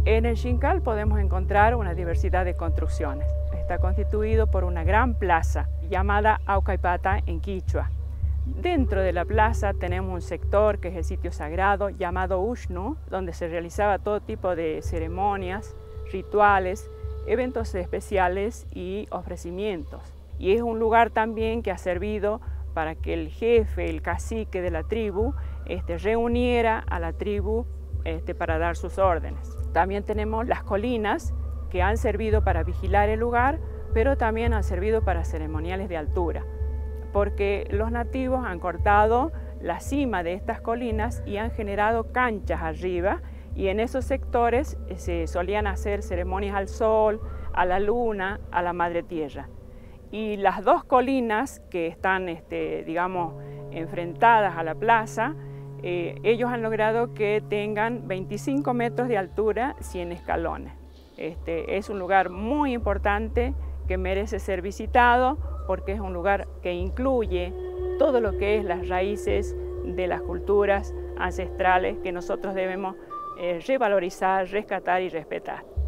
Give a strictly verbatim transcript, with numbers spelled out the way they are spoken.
En el Xincal podemos encontrar una diversidad de construcciones. Está constituido por una gran plaza llamada Aucaypata en quichua. Dentro de la plaza tenemos un sector que es el sitio sagrado llamado Uxnu, donde se realizaba todo tipo de ceremonias, rituales, eventos especiales y ofrecimientos. Y es un lugar también que ha servido para que el jefe, el cacique de la tribu, este, reuniera a la tribu este, para dar sus órdenes. También tenemos las colinas que han servido para vigilar el lugar, pero también han servido para ceremoniales de altura, porque los nativos han cortado la cima de estas colinas y han generado canchas arriba, y en esos sectores se solían hacer ceremonias al sol, a la luna, a la madre tierra. Y las dos colinas que están, este, digamos, enfrentadas a la plaza, eh, ellos han logrado que tengan veinticinco metros de altura, cien escalones. Este, es un lugar muy importante que merece ser visitado porque es un lugar que incluye todo lo que es las raíces de las culturas ancestrales que nosotros debemos eh, revalorizar, rescatar y respetar.